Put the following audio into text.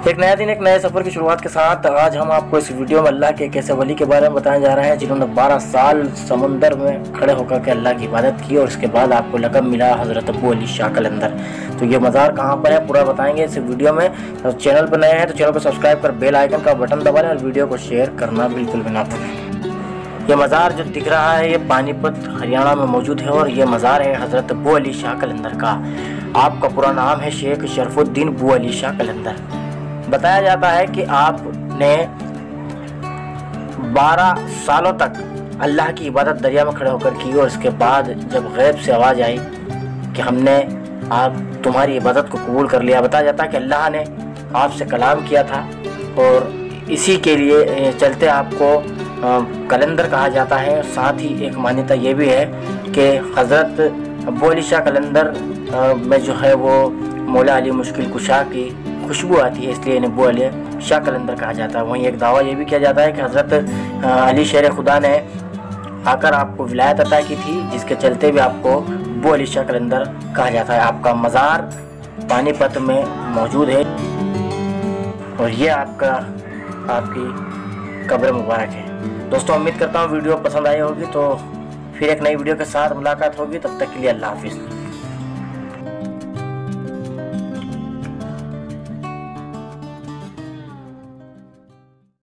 एक नया दिन एक नए सफ़र की शुरुआत के साथ आज हम आपको इस वीडियो में अल्लाह के एक ऐसे वली के बारे में बताने जा रहे हैं जिन्होंने 12 साल समुंदर में खड़े होकर के अल्लाह की इबादत की और उसके बाद आपको लक़ब मिला हज़रत अबू अली शाह कलंदर। तो ये मज़ार कहाँ पर है पूरा बताएंगे इस वीडियो में। तो चैनल पर नए हैं तो चैनल को सब्सक्राइब कर बेल आइकन का बटन दबा लें और वीडियो को शेयर करना बिल्कुल भी ना भूलें। ये मज़ार जो दिख रहा है ये पानीपत हरियाणा में मौजूद है और ये मज़ार है हज़रत अबू अली शाह कलंदर का। आपका पूरा नाम है शेख शरफुद्दीन अबू अली शाह कलंदर। बताया जाता है कि आपने 12 सालों तक अल्लाह की इबादत दरिया में खड़े होकर की और इसके बाद जब गैब से आवाज़ आई कि हमने आप तुम्हारी इबादत को कबूल कर लिया। बताया जाता है कि अल्लाह ने आपसे कलाम किया था और इसी के लिए चलते आपको कलंदर कहा जाता है। साथ ही एक मान्यता ये भी है कि हज़रत अबू अली शाह कलंदर में जो है वो मौला अली मुश्किल कुशा की खुशबू आती है, इसलिए इन्हें अबू अली शाह कलंदर कहा जाता है। वहीं एक दावा ये भी किया जाता है कि हज़रत अली शेर खुदा ने आकर आपको विलायत अता की थी, जिसके चलते भी आपको अबू अली शाह कलंदर कहा जाता है। आपका मज़ार पानीपत में मौजूद है और ये आपकी कब्र मुबारक है। दोस्तों उम्मीद करता हूँ वीडियो पसंद आई होगी, तो फिर एक नई वीडियो के साथ मुलाकात होगी। तब तक के लिए अल्लाह हाफिज़।